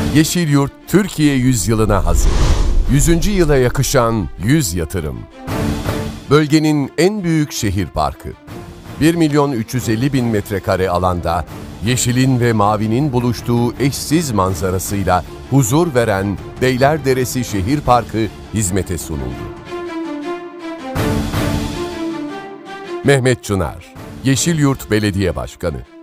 Yeşilyurt, Türkiye yüzyılına hazır. 100. yıla yakışan 100 yatırım. Bölgenin en büyük şehir parkı. 1.350.000 metrekare alanda, yeşilin ve mavinin buluştuğu eşsiz manzarasıyla huzur veren Beylerderesi Şehir Parkı hizmete sunuldu. Mehmet Çınar, Yeşilyurt Belediye Başkanı.